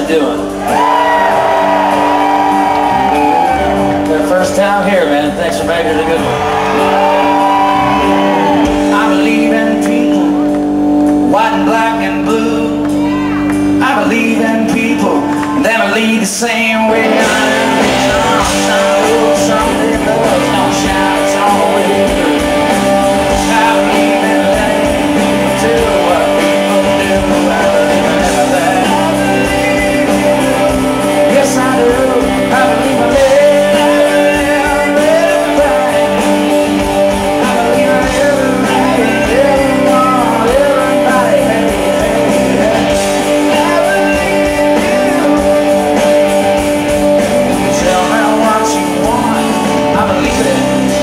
doing? Their first time here, man. Thanks for making it a good one. I believe in people, white and black and blue. I believe in people that believe the same way I do. Someday love don't shine its own way through. I believe in letting do what people do. I believe in everything. Yes, I do. I believe in everything. I believe in everybody, everyone, everybody. I believe you. Tell me what you want. I believe it.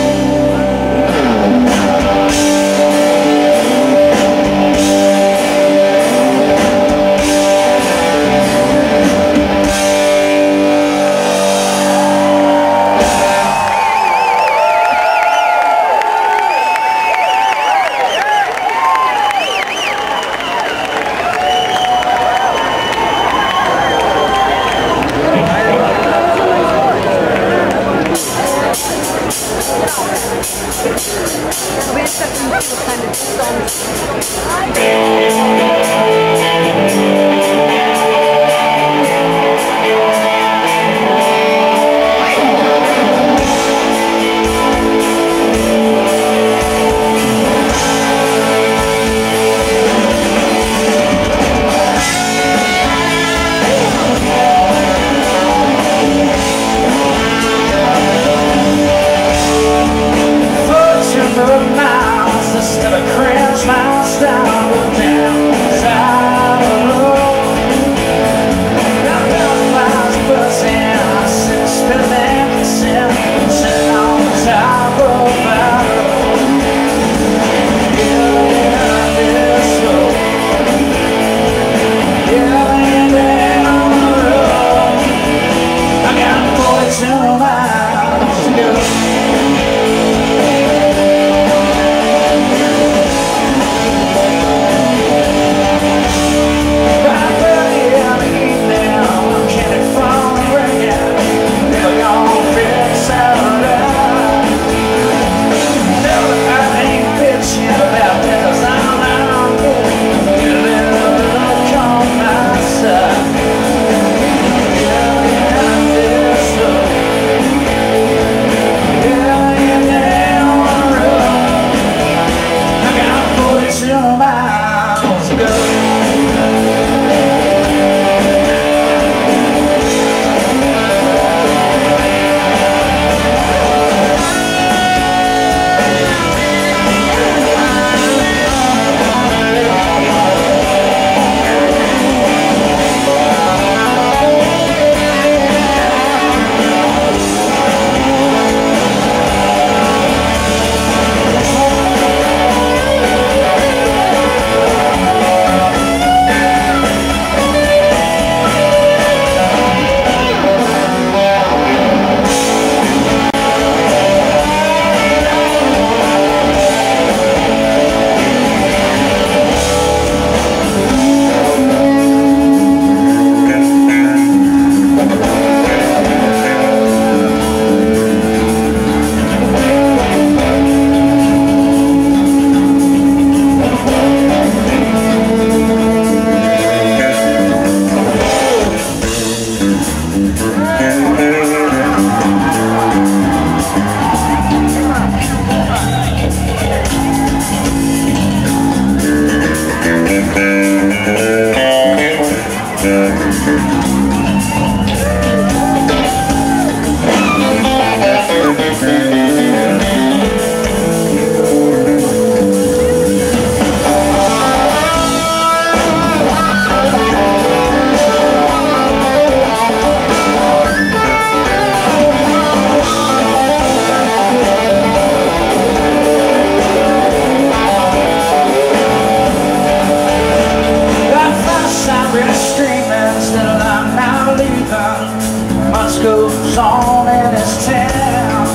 goes on in this town.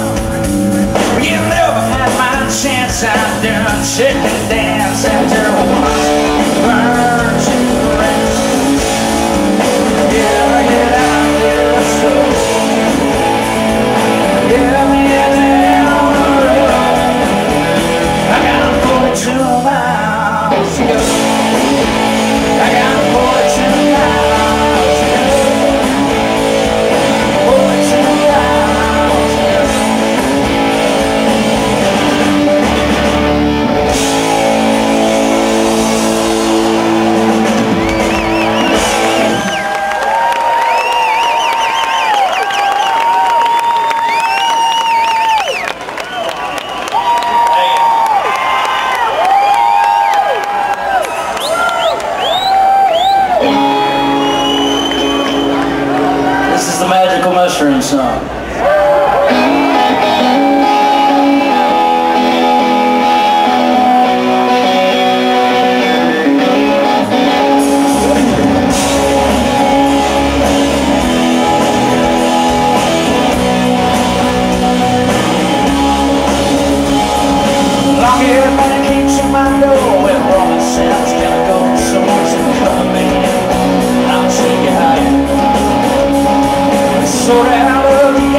You never had my chance out there, chicken dance after one burns you around. Yeah. you go. I got a porch and a house, you know. Porch and a house, you know. The Magical Mushroom song. Long-haired man keeps in my door when Roman sounds gonna go swords and coming. I'll show you how you sort out of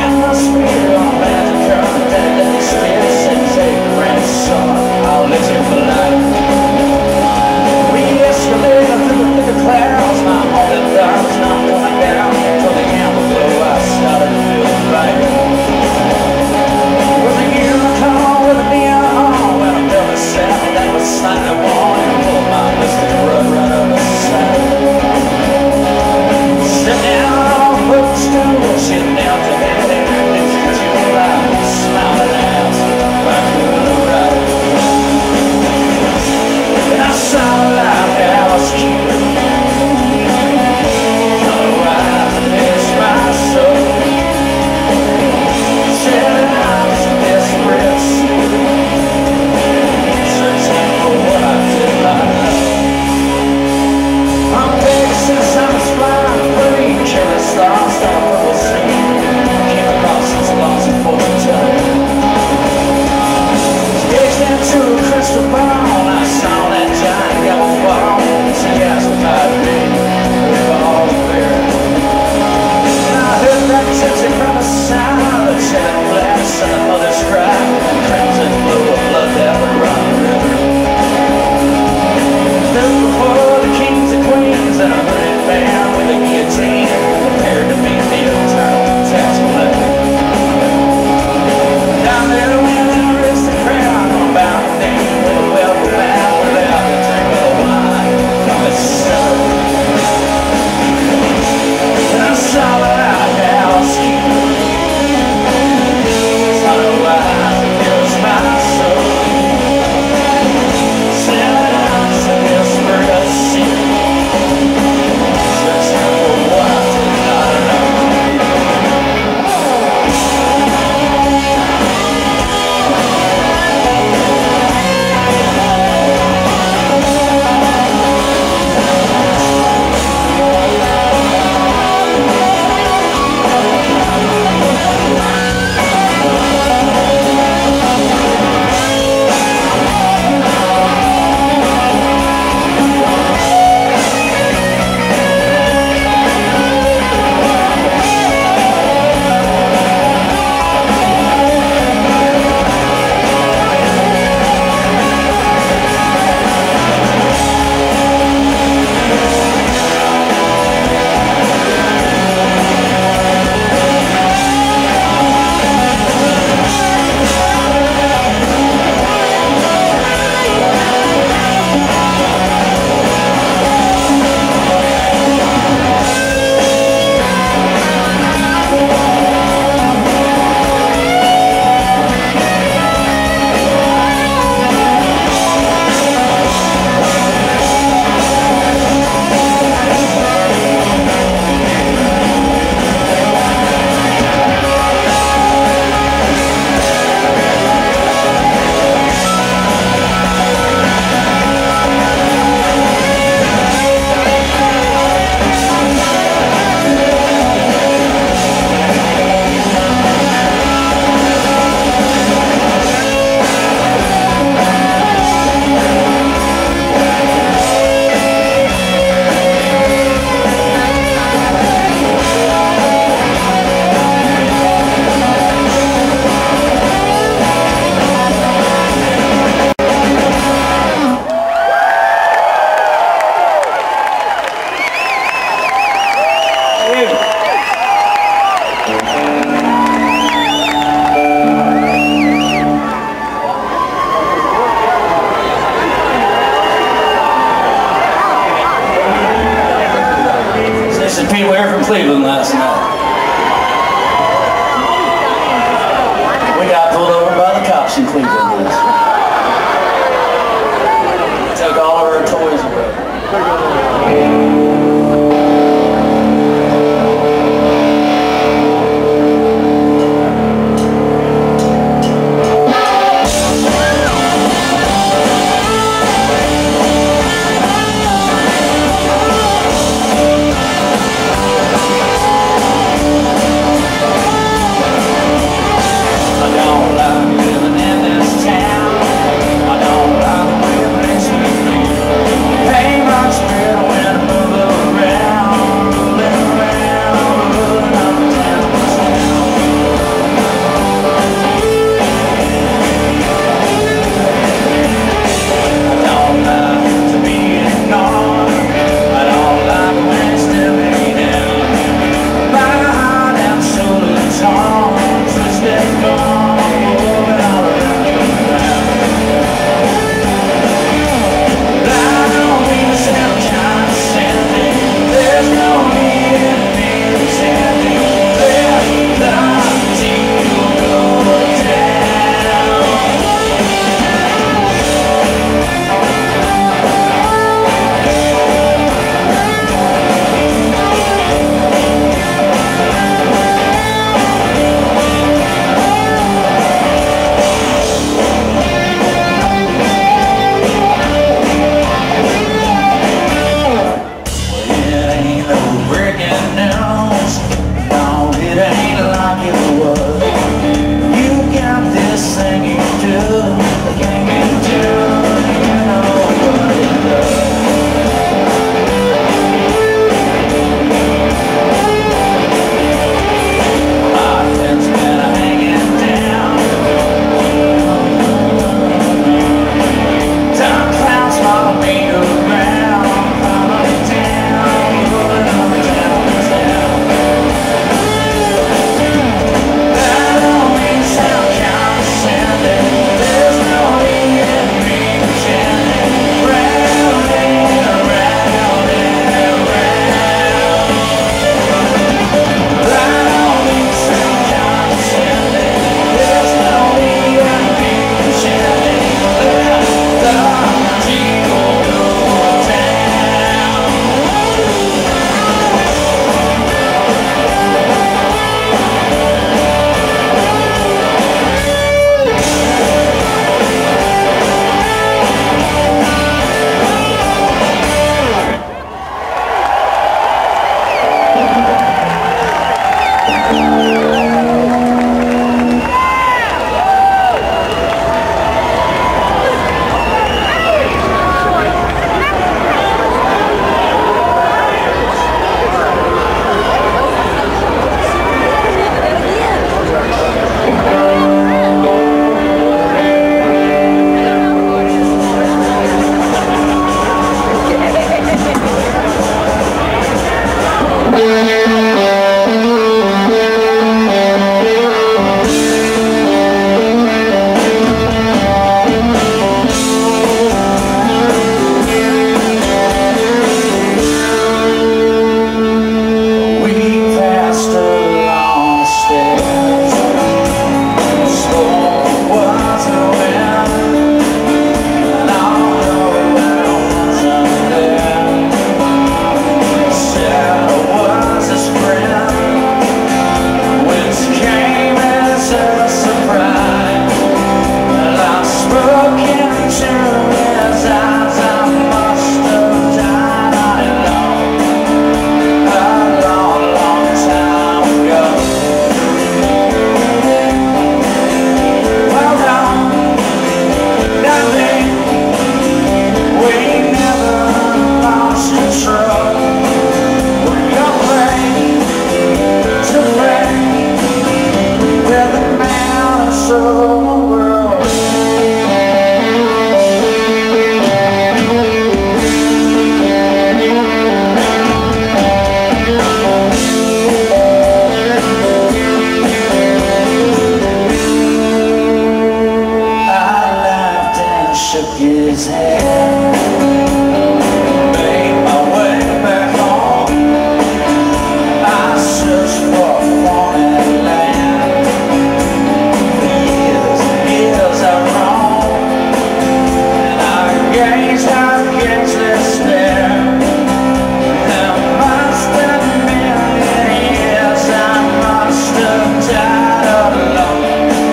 his head. Made my way back home. I searched for foreign land. For years and years I roamed, and I gazed out gazeless there. There must have been years I must have died alone.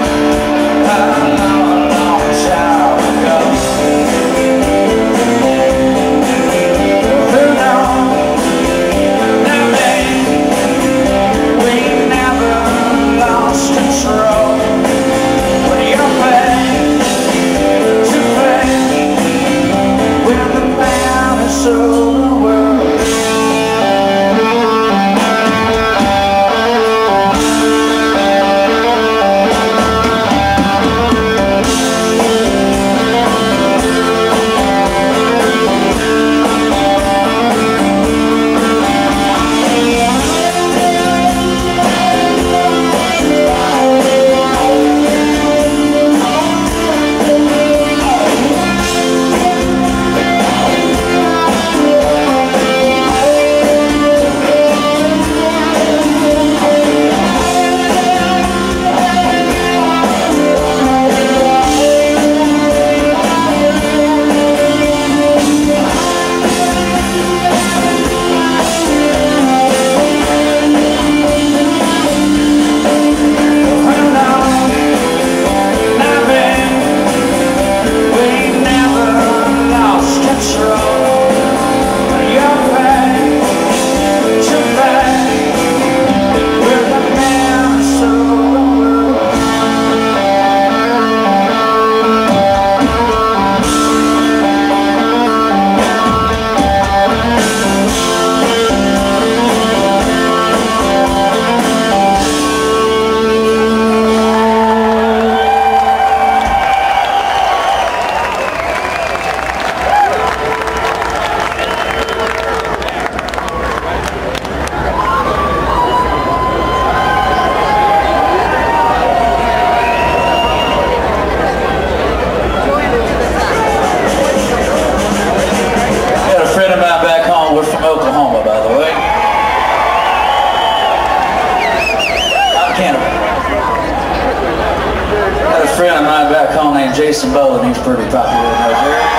He's pretty popular in those areas.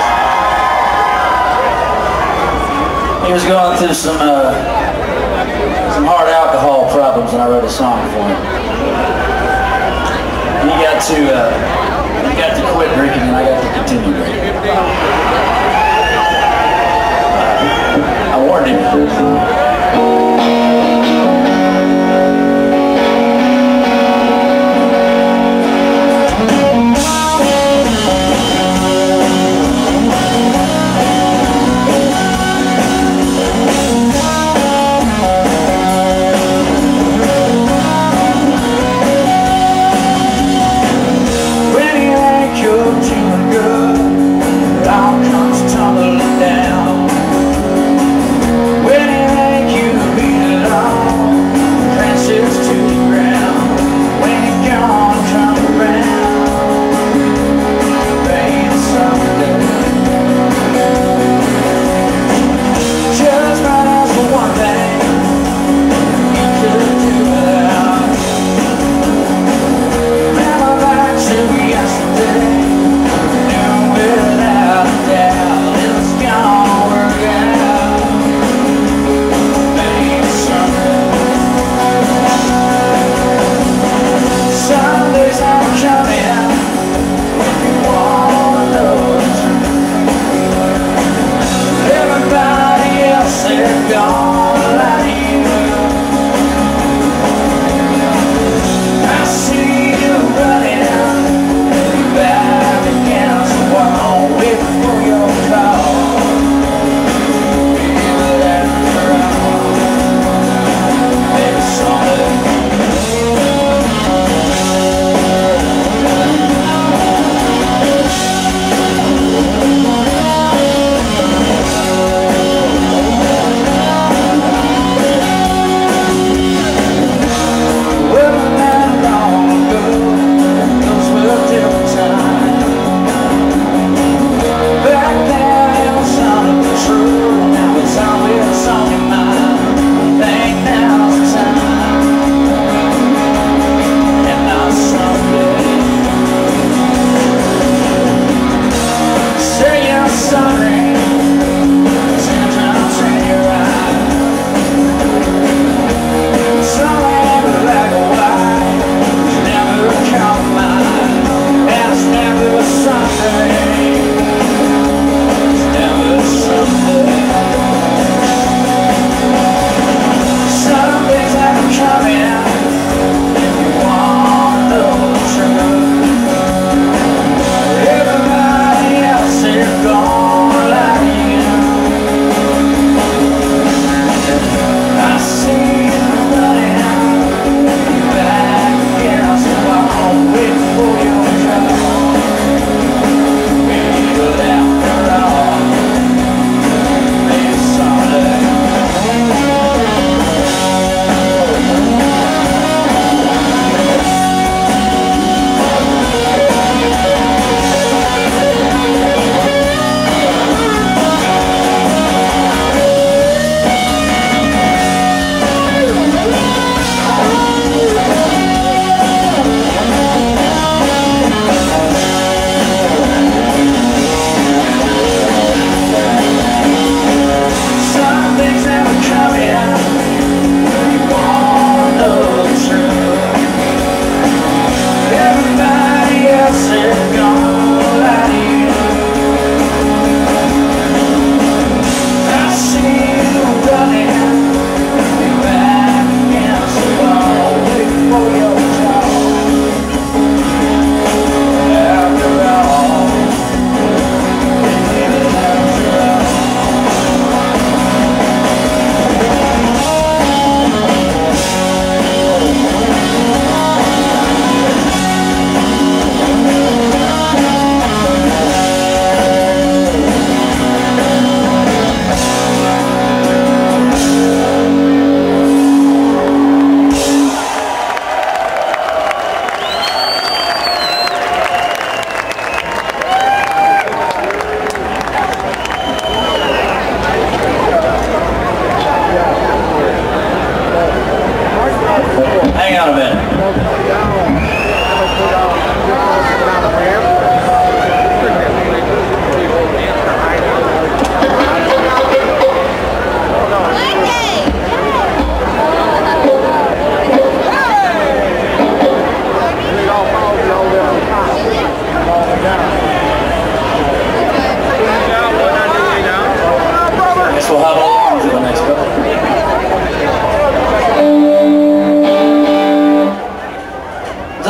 He was going through some hard alcohol problems, and I wrote a song for him. He got to quit drinking, and I got to continue drinking. I warned him. Down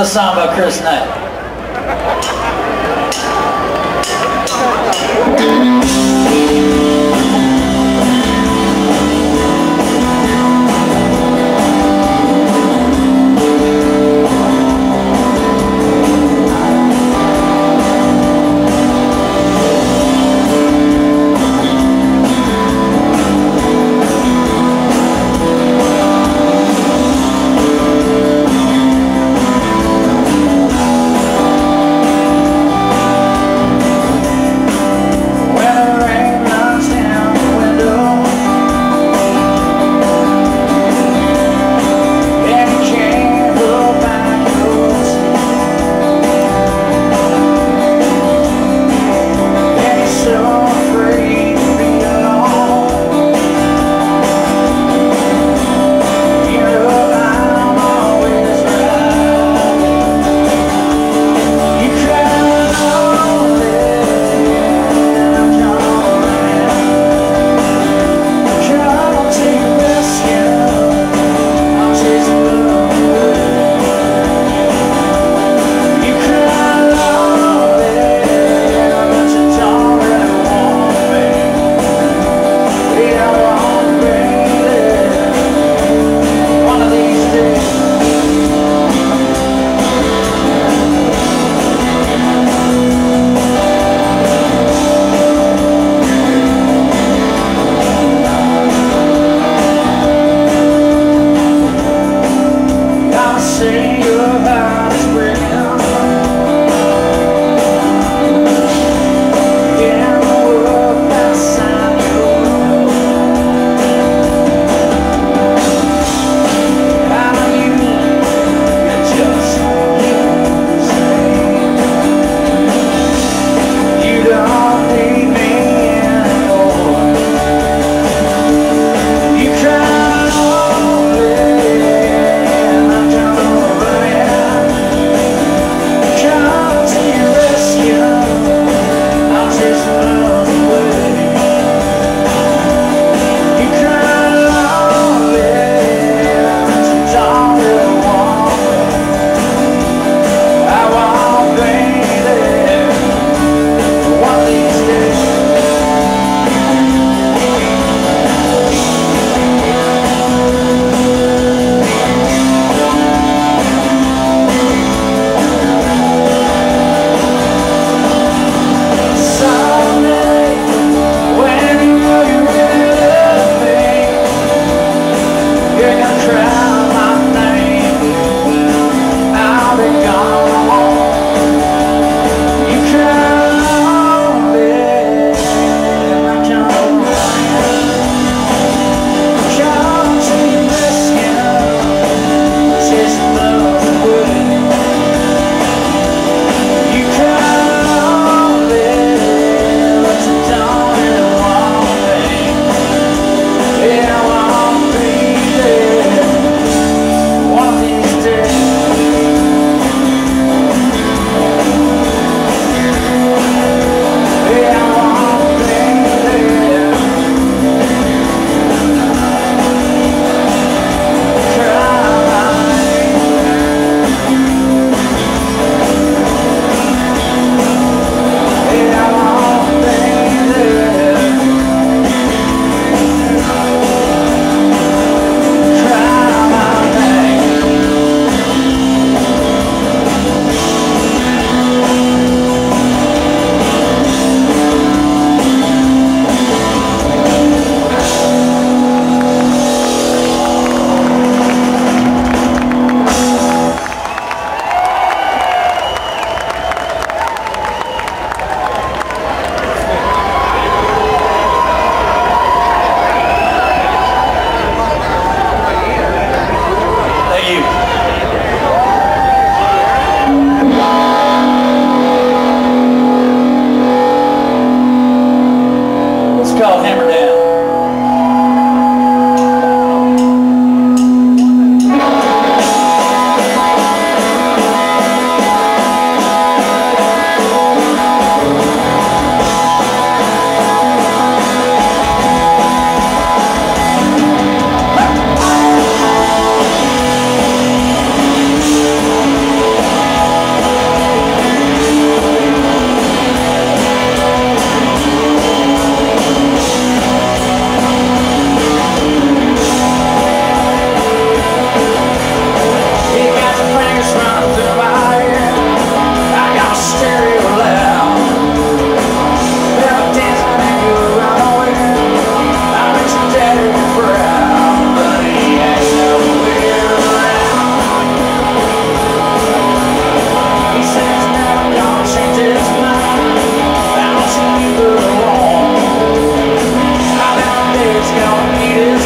song about Chris Knight.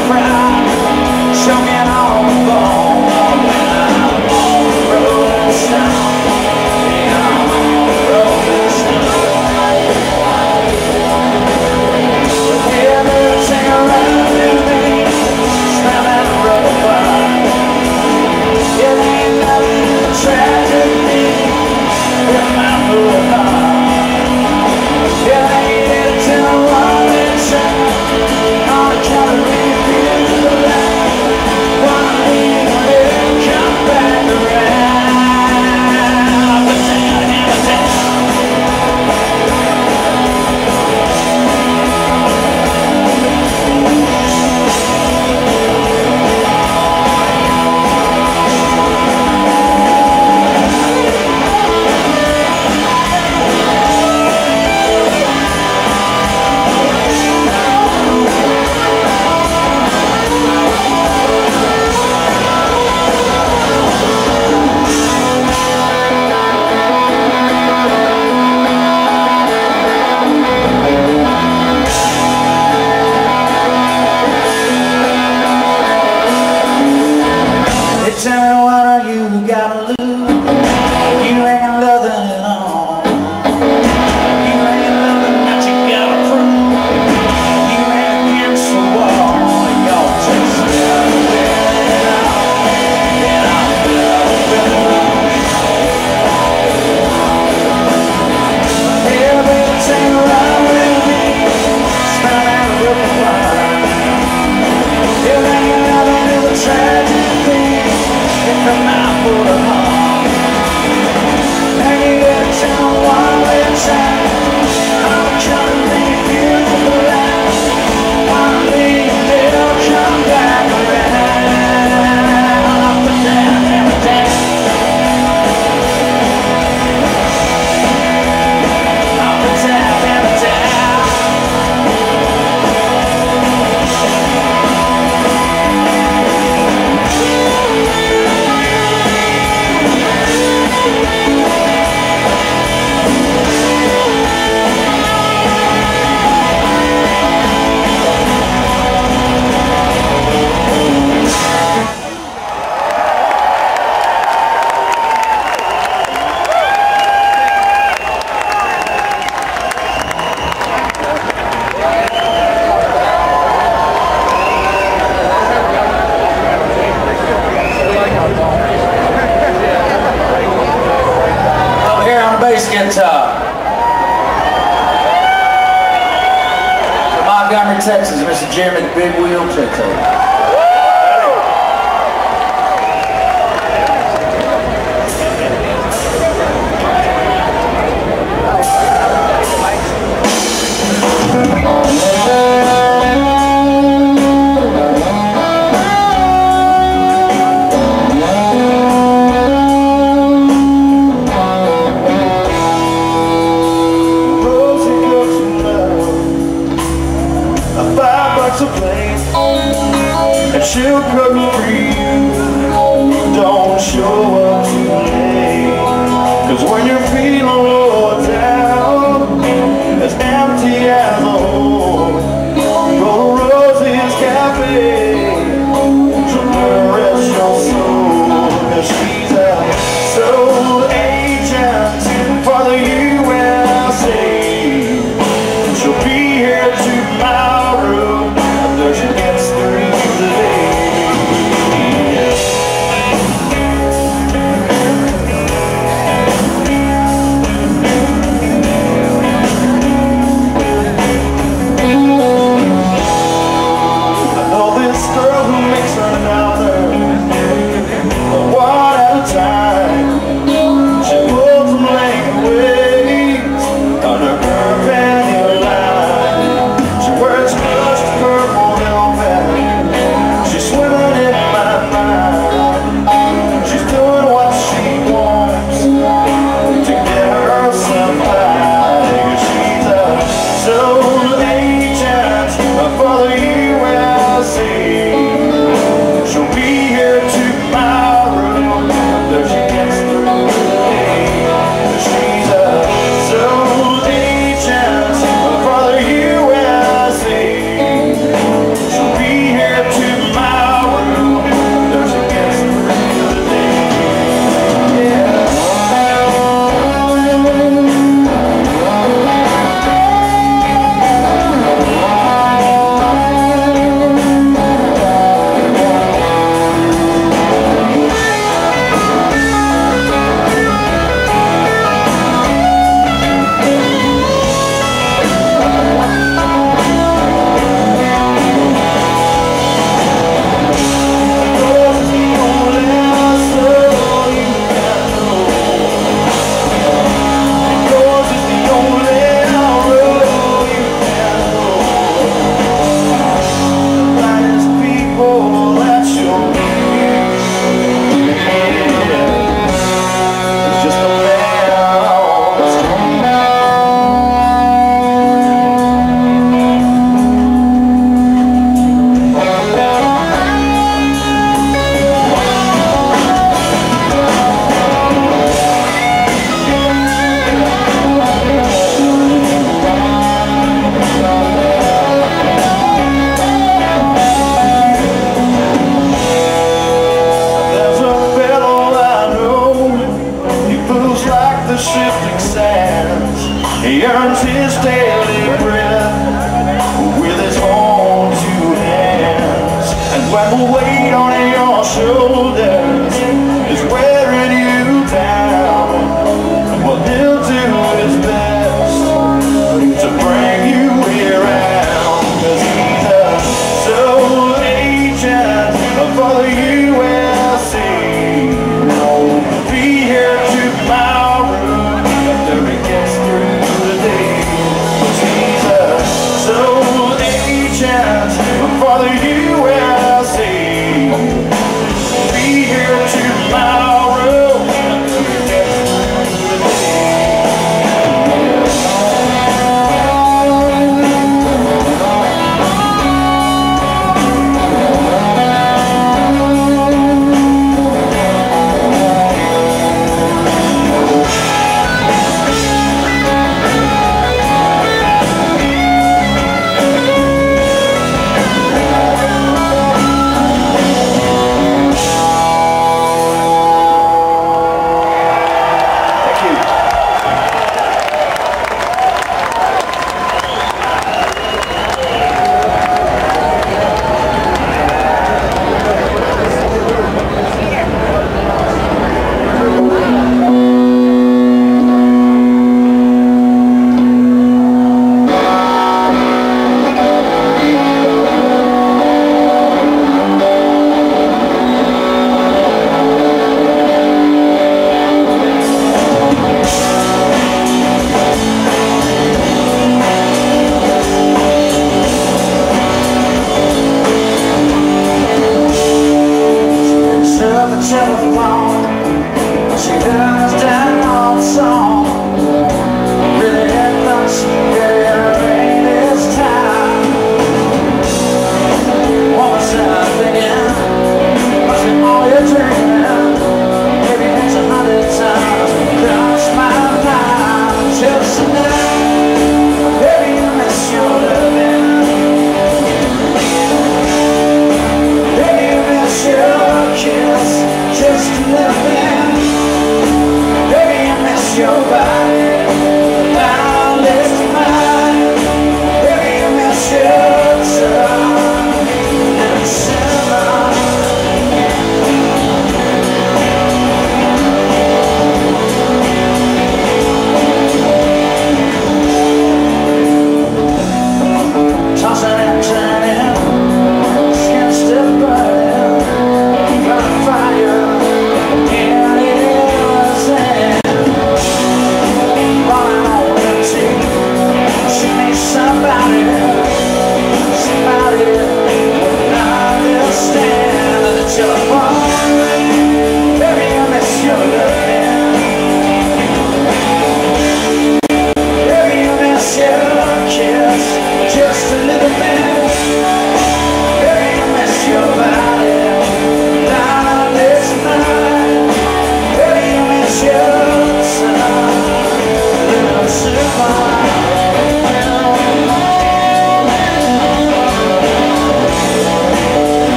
proud, choking on the bone. When I'm on the rolling stone, yeah, I'm on the rolling stone. Yeah, they'll sing around with me, smell that rubber bar. Yeah, they ain't nothing but tragedy in my blue heart. Yeah, they ain't it till I want it shine. On account of me, feel the light. Wanna leave, they'll come back around. But down, hammer down. Tell me what are you gotta lose? You ain't nothing at all. You ain't nothing that you gotta prove. You ain't against the wall. Y'all just gotta wear it out. And I'm yeah, baby, sing around with me. Smell that rubber wine. You ain't nothing to the tragedy. Come out for the heart. And you get to one little time. I'm trying to make you the last. One day they'll come back around. Up and down, hammer down. Up and down, hammer down. Bass guitar. From Montgomery, Texas, Mr. Jeremy the Big Wheel Plato. And she'll cook for you. Don't show up too late, 'cause when you're feeling low down, as empty as a hole, go to Rosie's Cafe to rest your soul. 'Cause she's a soul agent for the USA. She'll be here tomorrow after she gets through today. for the USA. Be here tomorrow.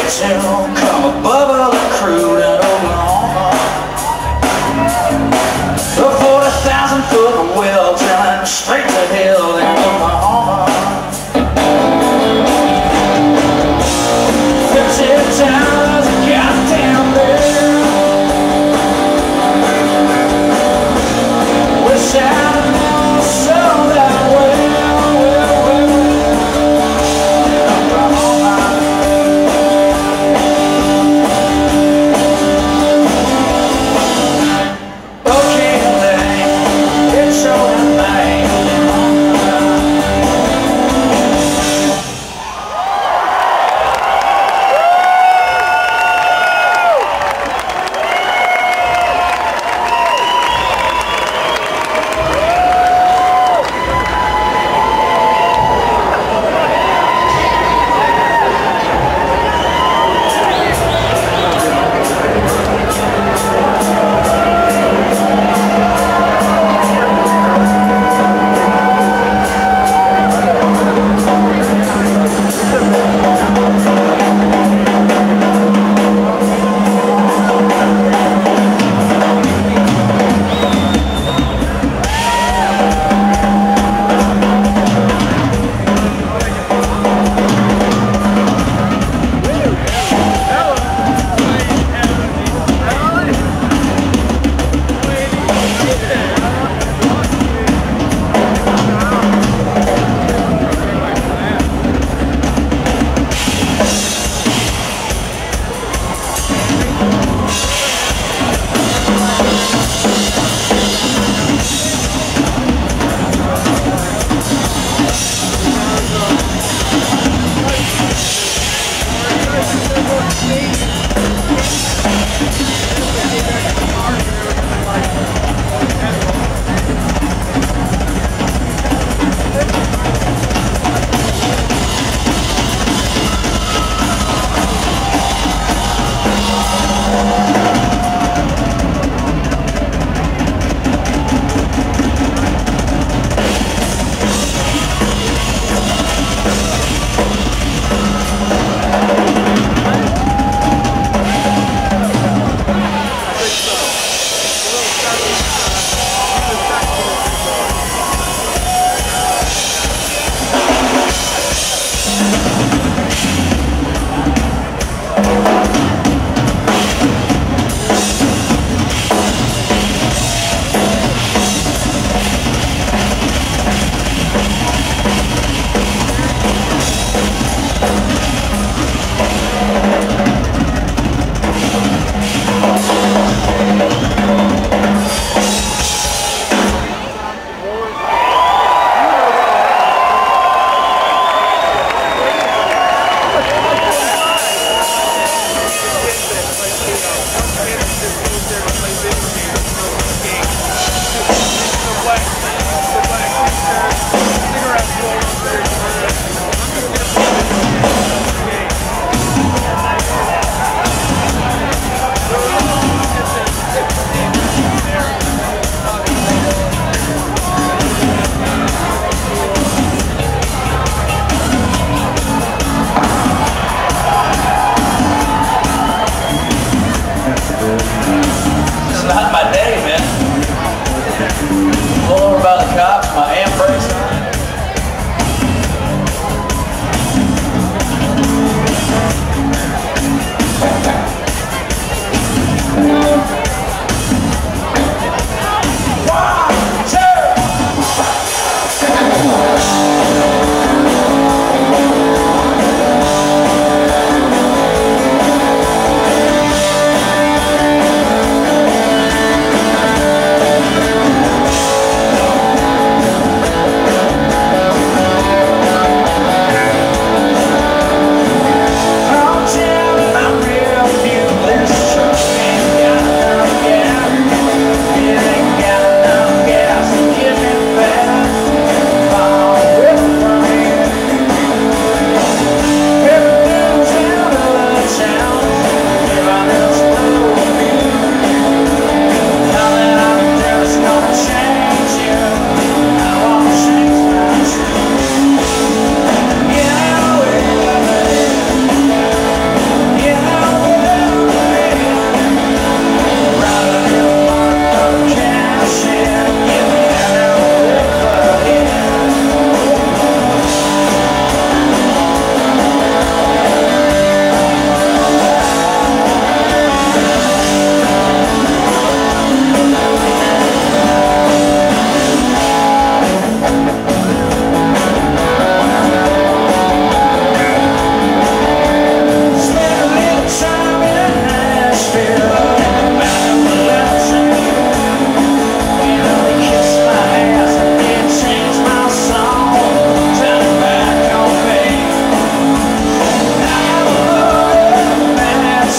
till come a bubble of crude in Oklahoma. A 40,000-foot well drilling straight to hell in Oklahoma. 50 times a goddamn bear. Wish I'd known so that well.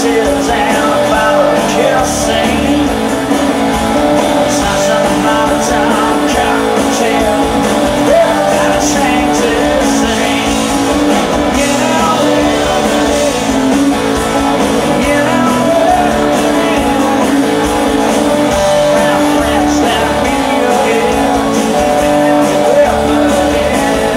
kisses and a bottle of kerosene. It's not some out-of-town cocktail. Everybody sings the same. Get out there, get out there. Our friends that we get, we're burning.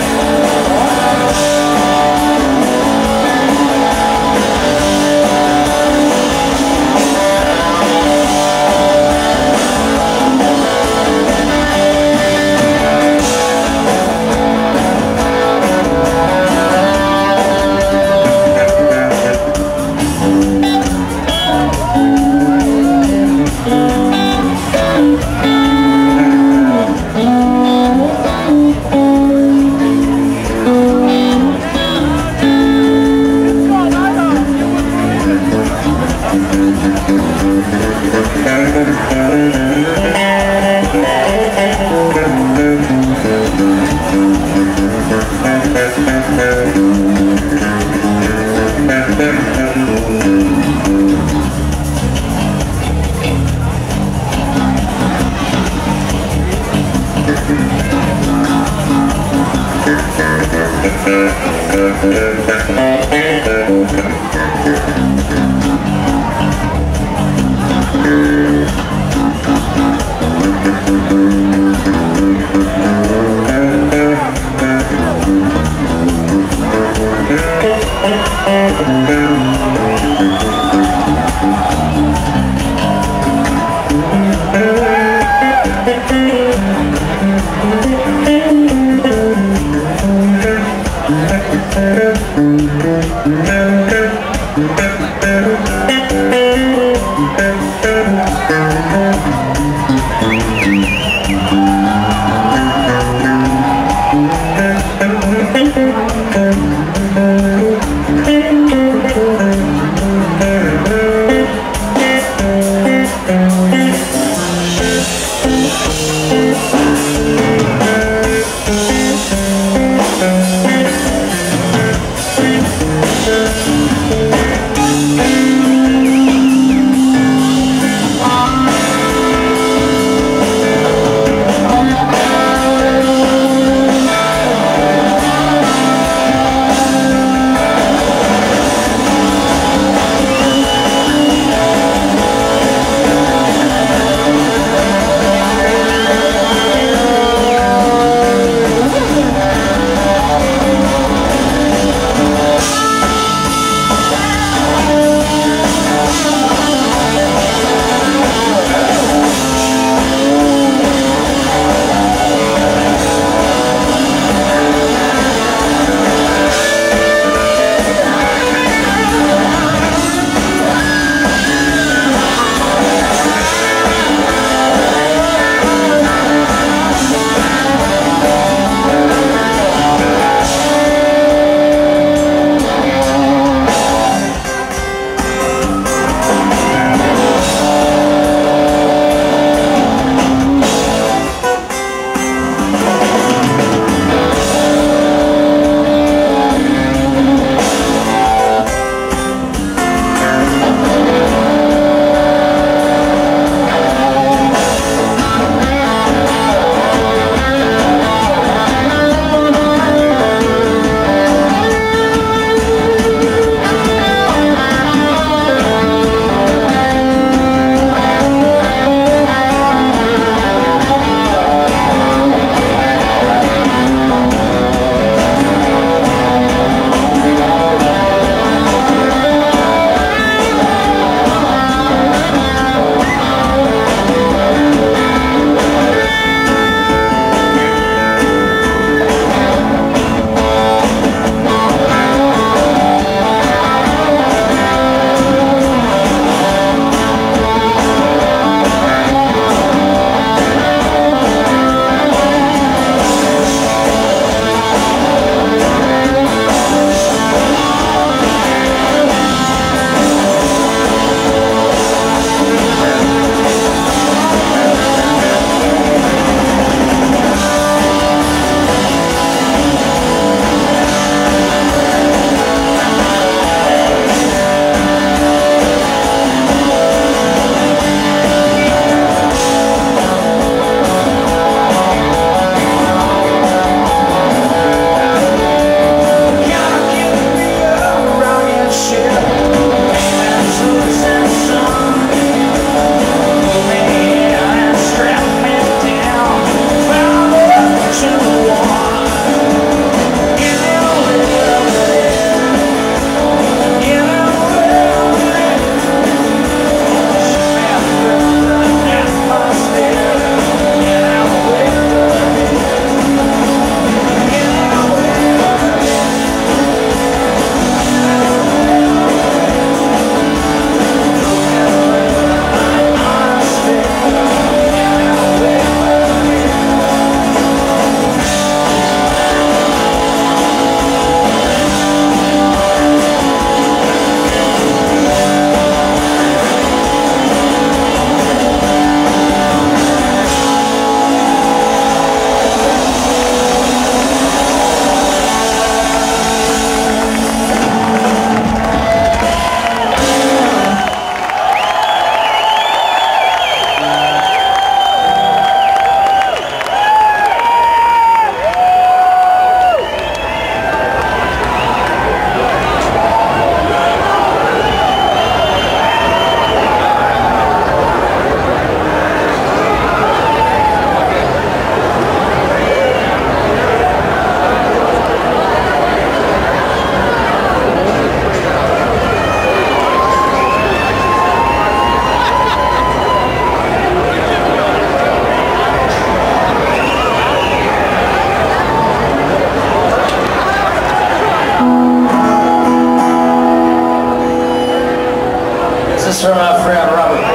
This is from my friend Robert.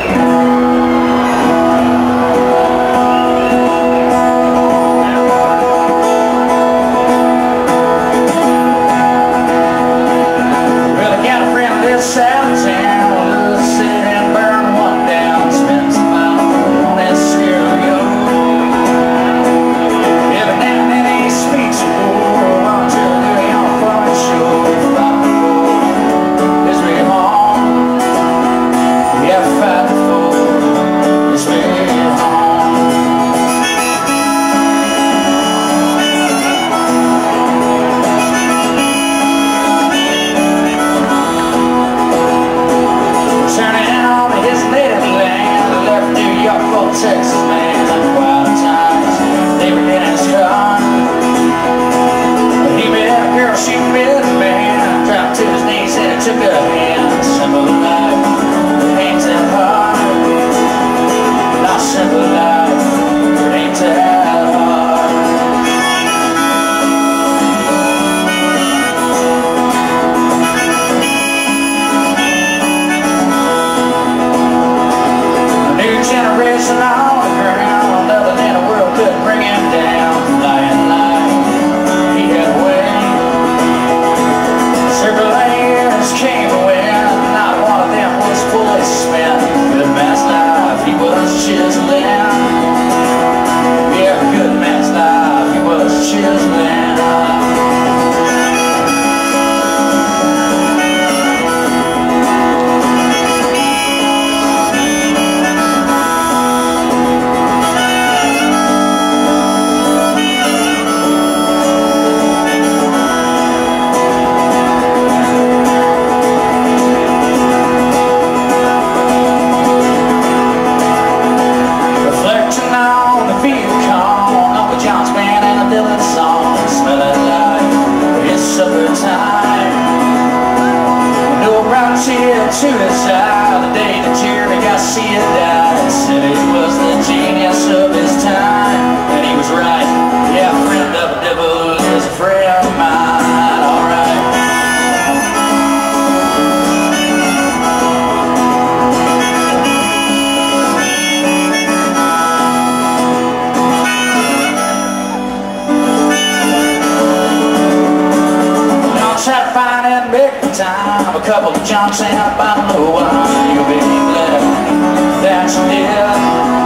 A couple of jumps and I don't know why. You'll be glad that you did.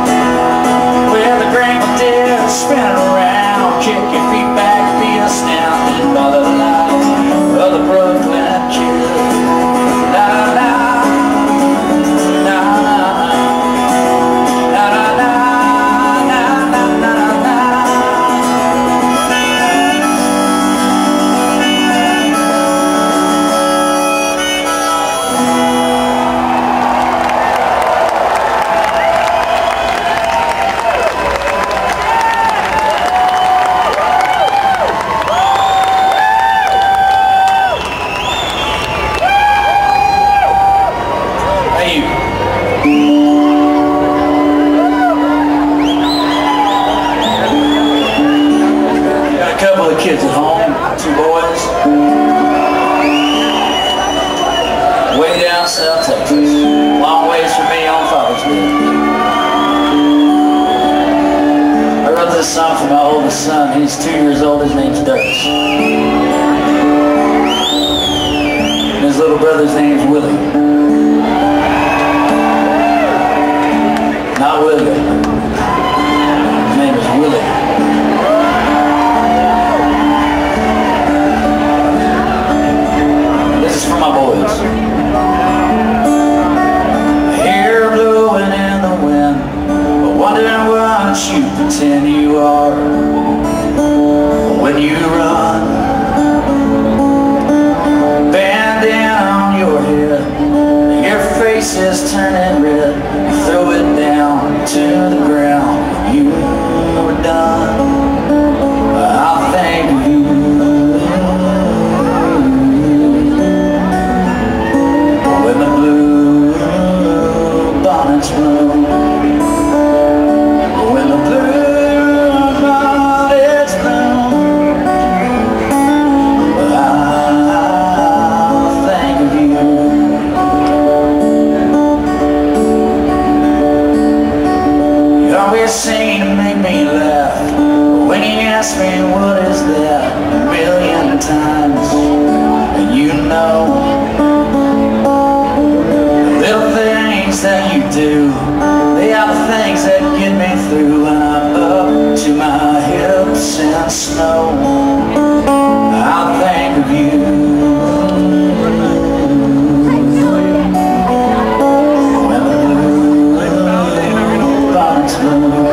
With the grain of death spinning around, kick your feet back, be astounded by the life of the Brooklyn kid. La la la, la la la, la la la, la la la la. Kids at home, 2 boys, way down South Texas, long ways from me on Father's Day. I wrote this song for my oldest son. He's 2 years old. His name's Dirks. And his little brother's name's Willie. Not William. His name is Willie. For my boys. Hair blowing in the wind, wondering what you pretend you are when you run. Bandana on your head, your face is turning red. You throw it down to the ground, you were done. I'll think of you. When the blue bonnets bloom, when the blue bonnets bloom, I'll think of you. things that you do, they are the things that get me through. When I'm up to my hips in snow, I'll think of you. When the blue bonnets blow,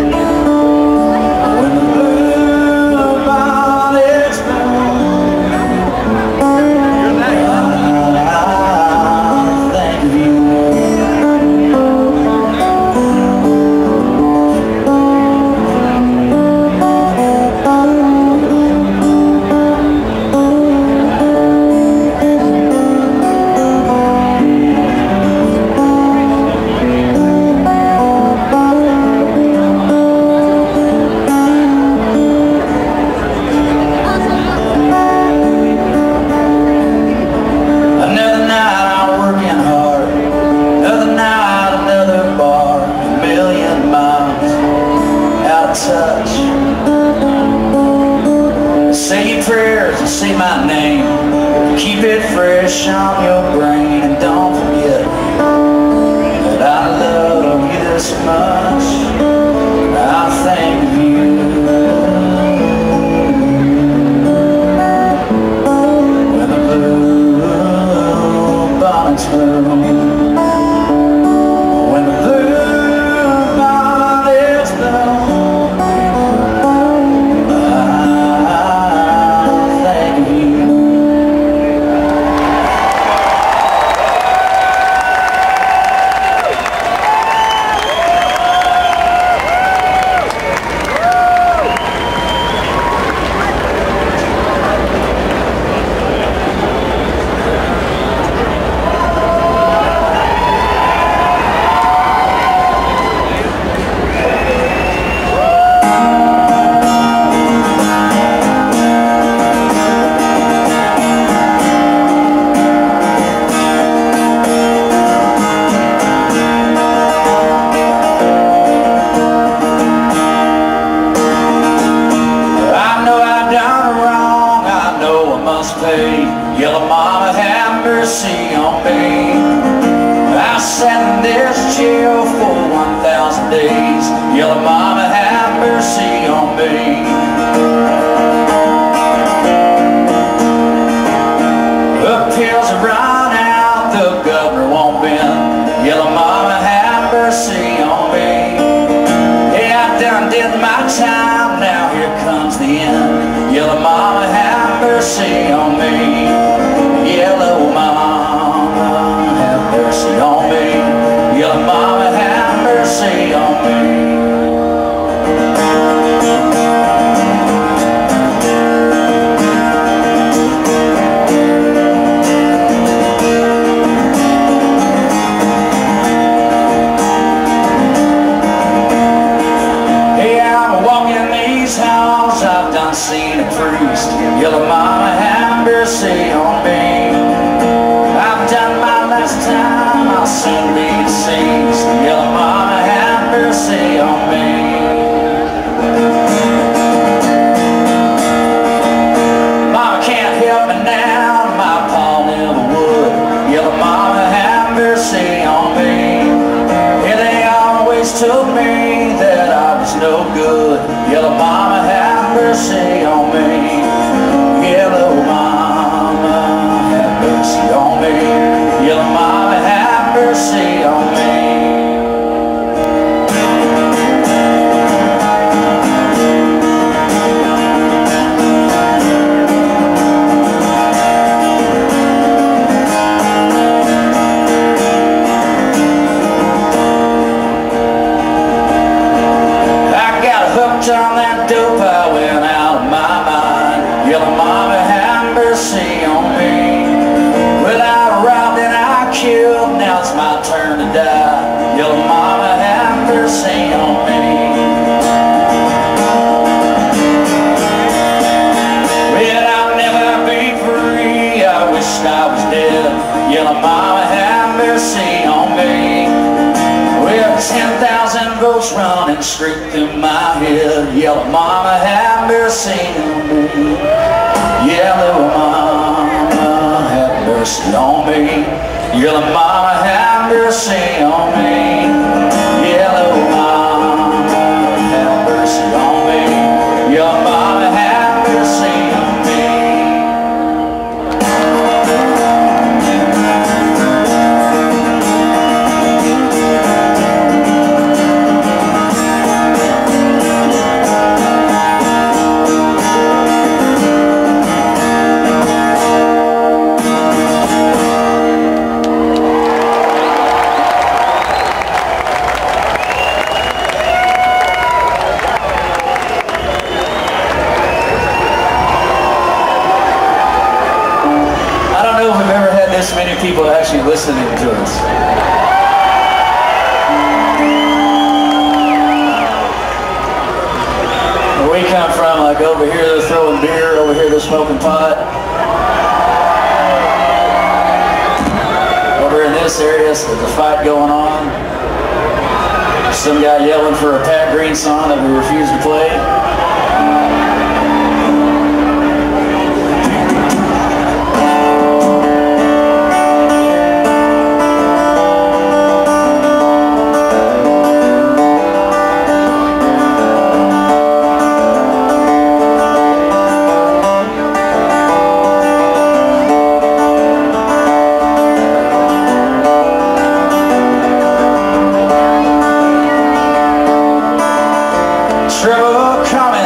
say my name, keep it fresh on your brain, and don't forget that I love you this much. I'll think of you. When the blue bonnets blow, when the blue bonnets blow, Yellow mama, have mercy on me. I sat in this jail for 1,000 days. Yellow mama, have mercy on me. The pills have run out, the governor won't bend. Yellow mama, have mercy on me. Hey, I done did my time, now here comes the end. Yellow mama, have mercy on me. Yellow mama, have mercy on me. Yellow mama, have mercy on me. Hey, I'm walking these halls, I've done seen a priest. Yellow mama, have mercy on me. I've done my last time, I'll soon be deceased. Yellow mama, have mercy on me. Mama can't help me now, my pa never would. Yellow mama, have mercy on me. Yeah, they always told me that I was no good. Yellow mama, have mercy on me. Yellow mama, have mercy on me. Yellow mama, have mercy on me. I got hooked on that dope, I went out of my mind. Yellow mama, have mercy on me. Well, I robbed and I killed, now it's my turn to die. Yellow mama, have mercy on me. Well, I'll never be free, I wished I was dead. Yellow mama, have mercy on me. Well, 10,000 volts running straight through my head. Yellow mama, have mercy on me. Yellow mama, have mercy on me. Yellow mama, have mercy on me. Yellow mama, have mercy on me. Yellow mama, have mercy on me. This many people actually listening to us. Where we come from, like over here they're throwing beer, over here they're smoking pot. Over in this area there's a fight going on. Some guy yelling for a Pat Green song that we refuse to play. Trouble coming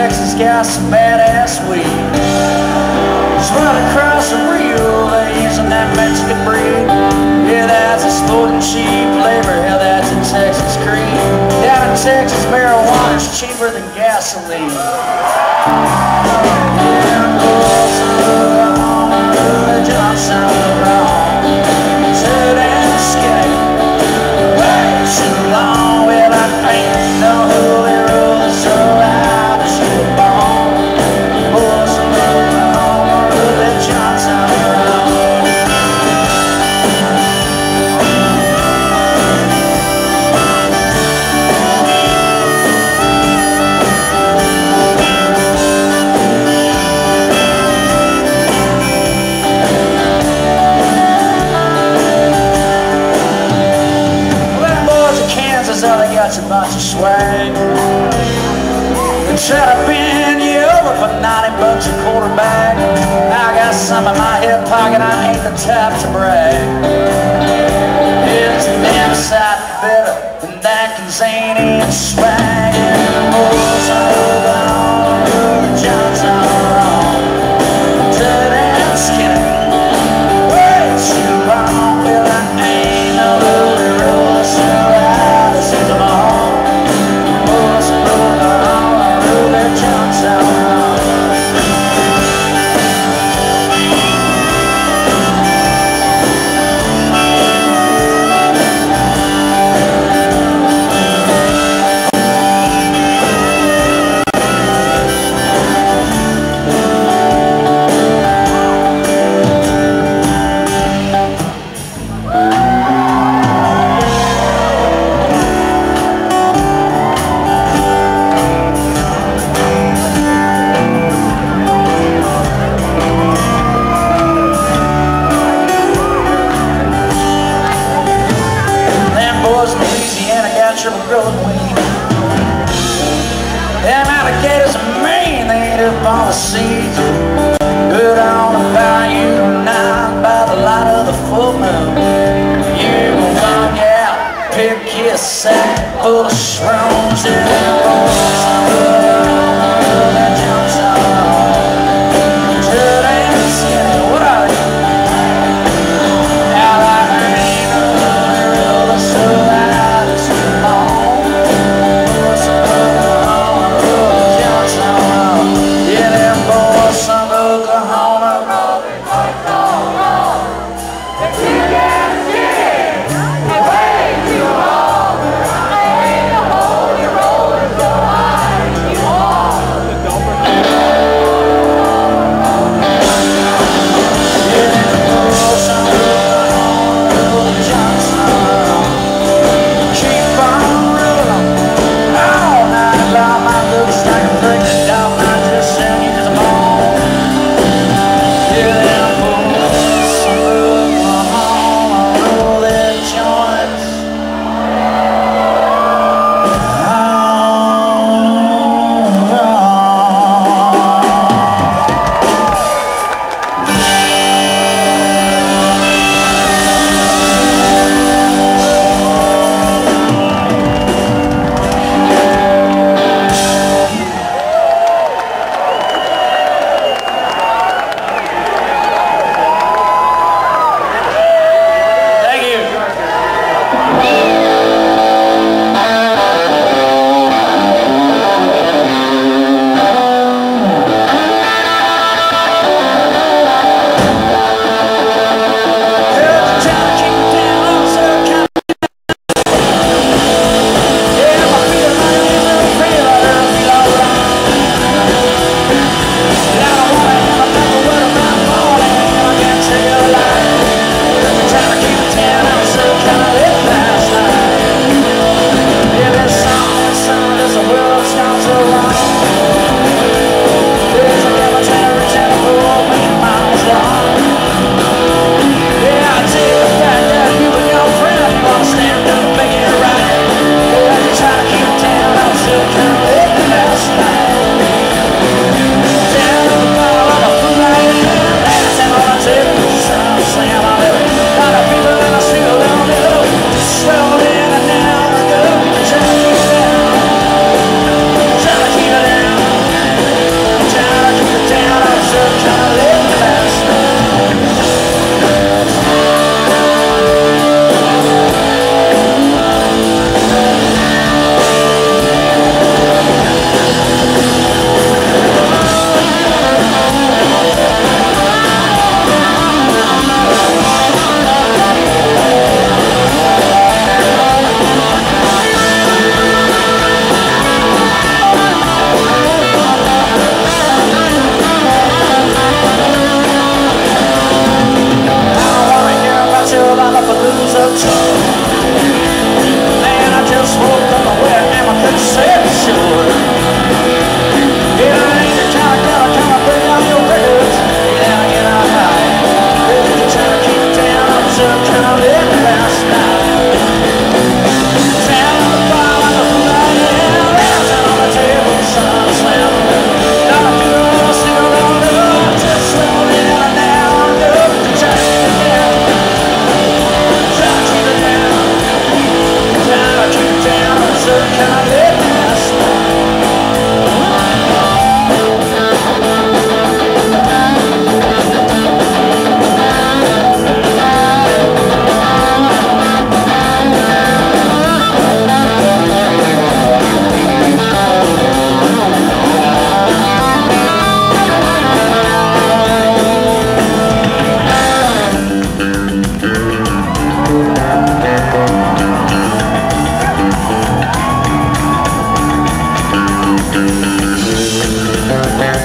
Texas got some badass weed. Just run across the Rio, they're using that Mexican breed. Yeah, that's exploding cheap labor, hell, that's a Texas creed. Down in Texas, marijuana's cheaper than gasoline. Yeah, Johnson around, sit and skate. Way too long, well, I ain't no holy rules, so I just keep on. Boys from Oklahoma, Billy Johnson around. Oh, they got a bunch of swag. They try to bend you over for 90 bucks a quarterback. I got some in my hip pocket, I ain't the type to brag. It's a damn sight better than that Canadian swag. And the boys are gone, the Johns are wrong. Dead and skinny, way too long. Well, I ain't no holy roller, so on the seas, good on the bayou tonight by the light of the full moon. You will walk out, pick your sack full of shrooms and boys that jumps on. Good and skinny, what are they? Now I ain't a real so I just come on.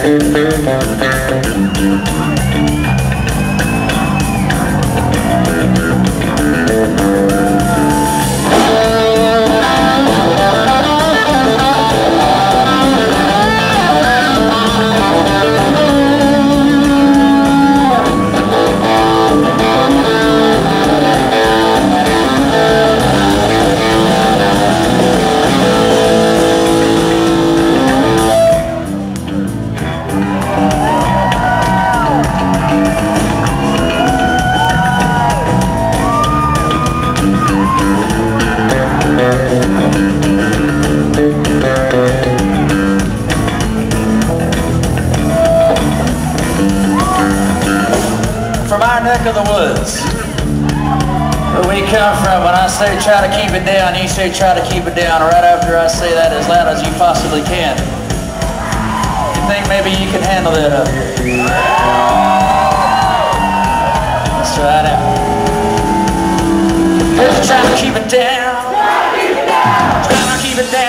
From our neck of the woods, where we come from, when I say try to keep it down, you say try to keep it down right after I say that as loud as you possibly can. You think maybe you can handle that up here? Let's try it out. Try to keep it down. Try to keep it down.